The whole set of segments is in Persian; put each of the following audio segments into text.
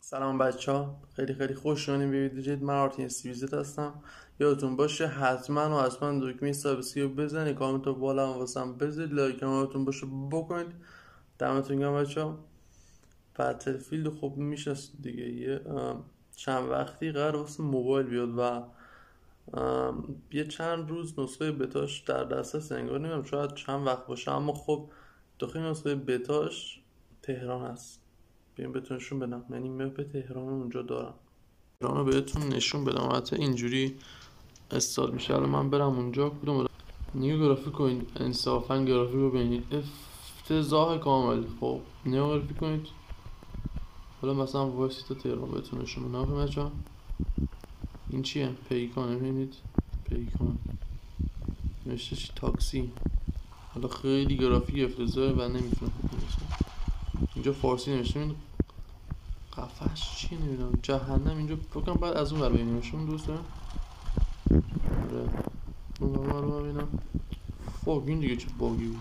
سلام بچه ها، خیلی خوش اومدین به ویدیو جدید. من آرتین سیویزت هستم. یادتون باشه حتما دکمه سابسکرایب بزنید، کامنت رو بالا واسم بذارید، لایک هم یادتون باشه بکنید. دمتون گرم بچه ها. بتلفیلد خب میشناسید دیگه، یه چند وقتی قرار واسه موبایل بیاد و یه چند روز نسخه بتاش در دسترس، انگار نمیدونم شاید چند وقت باشه، اما خب داخل نسخه بتاش تهران هست. بیاین بهتون نشون بدم، یعنی مپ تهران اونجا دارم. تهران رو بهتون نشون بدم، حتی اینجوری استارت میشه. الان من برم اونجا، کدوم نیو گرافیک کنید، انصافا گرافیک رو ببینید افتضاح کامل. خب نیو گرافیک کنید، حالا مثلا وایسیتا تهران بهتون نشون بدم. بچه‌ها این چیه؟ پیکانه، ببینید پیکان نوشته چی؟ تاکسی. حالا خیلی گرافیک افتضاحه و نمیتونم اینجا فارسی نوشته. قفش چیه نمیدونم، جهنم. اینجا فکرم بعد از اون ور ببینیمشون دوسته. اون ور رو ببینم. فاک این دیگه چه باگی بود.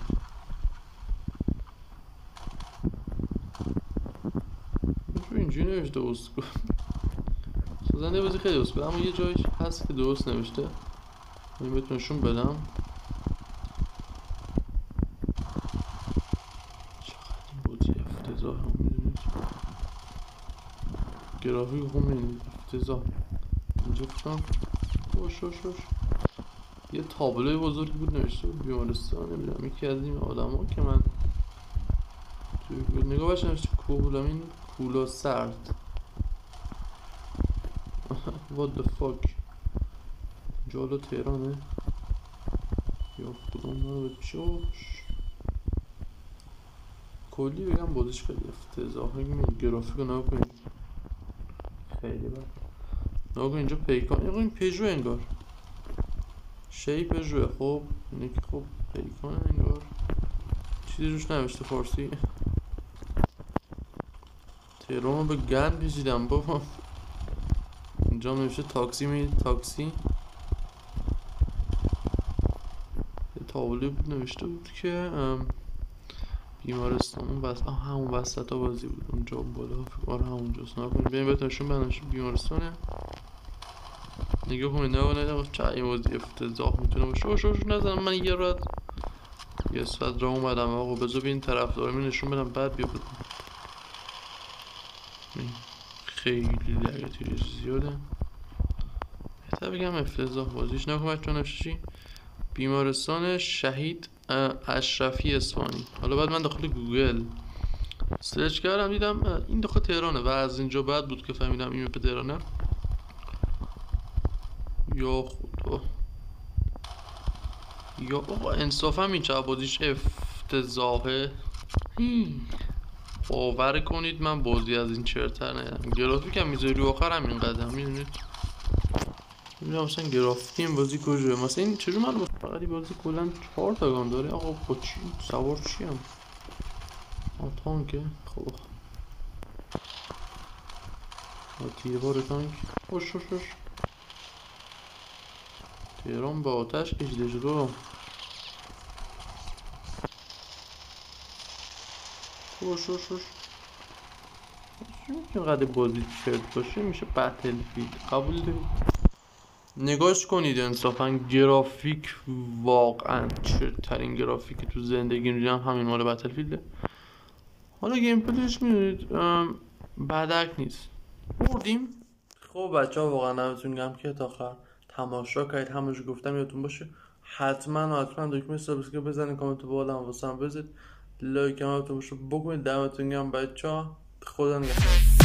اینجوری نوشته اسکو سازنده بازی خیلی اسکو، اما یه جایش هست که درست نوشته. این بهتون نشون بدم. چقدر این بازی افتضاح هم میدونید. گرافیک خوب میدونید افتضاح. اینجا فکرم خوش یه تابلوی بزرگی بود نوشته بود بیمارستان، نمیدونم یکی از این آدم ها که من توی نگاه باشه نوشته کوهولامین کولا سرد. what the fuck. جالو تهرانه یا خودم رو بچوش. کلی بگم بازیش خیلی افتضاحه. گرافیک رو نگاه کنید خیلی بد. نگاه کنید اینجا پیکان، این پژو انگار شی پژوه. خب اینه که خب پیکان انگار چیزی روش نوشته فارسی. تهران رو به گند کشیدم بابا. اینجا نوشته تاکسی میدید تاکسی. یه تابلو بود نوشته بود که بیمارستان اون همون وسط ها بازی بود اونجا بالا. فکر همونجاست. نکنید ببین بهتون نشون بدم بیمارستانه. نگاه کنید نه چه این بازی افتضاح میتونه باشه. شوش نزنم من یه ساعت راه اومدم آقا، بذار ببین طرفدارمی نشون بدم بعد بیا بدم. خیلی لگتی زیاده، بهتر بگم افتضاح بازیش. نکن بچه نفشی. بیمارستان شهید اشرفی اصفهانی. حالا بعد من داخل گوگل سرچ کردم دیدم این داخل تهرانه و از اینجا بعد بود که فهمیدم این به تهرانه. یا خدا یا آقا انصافا این چه بازیش افتضاحه. باور کنید من بازی از این چرتر ندیدم. گرافیک هم میذاری رو آخر همین قدم میدونید. میدونم مثلا گرافیک این بازی کجاست. مثلا این چجور من فقط این بازی کلا 4 تا گان داره. آقا با چی سوار چیم؟ تانکه. خب تیربار تانک. خوش تهران با آتش کشیده شد. خوش اینقدر بازی چرت باشه میشه بتلفیلد. قبول دارید؟ نگاش کنید انصافا گرافیک واقعا چرترین گرافیک تو زندگی دیدم همین مال بتلفیلده. حالا گیم پلیش میدونید بدک نیست. بردیم. خب بچه ها واقعا نمیتون گم که تا آخر تماشا کردید. همونجور گفتم یادتون باشه حتما دکمه سابسکرایب بزنید، کامنت بالا هم واسم بذارید، لایک هم یادتون باشه بکنید. دمتون گرم بچه ها، خدا نگهدار.